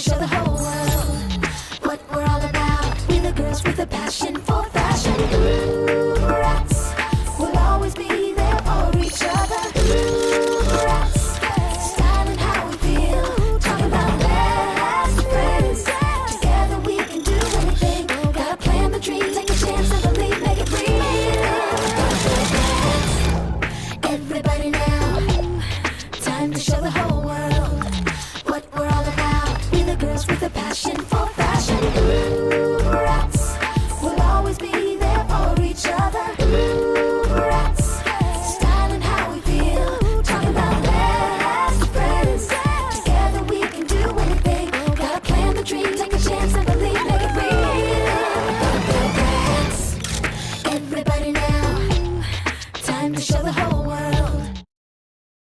show the whole world what we're all about. We're the girls with a passion for fashion. Bratz, we'll always be there for each other. Bratz, styling how we feel, talking about best friends. Together we can do anything. Gotta plan the dream, take a chance and believe, make it real. Everybody now, time to show the whole world what we're all about. We're the girls with a passion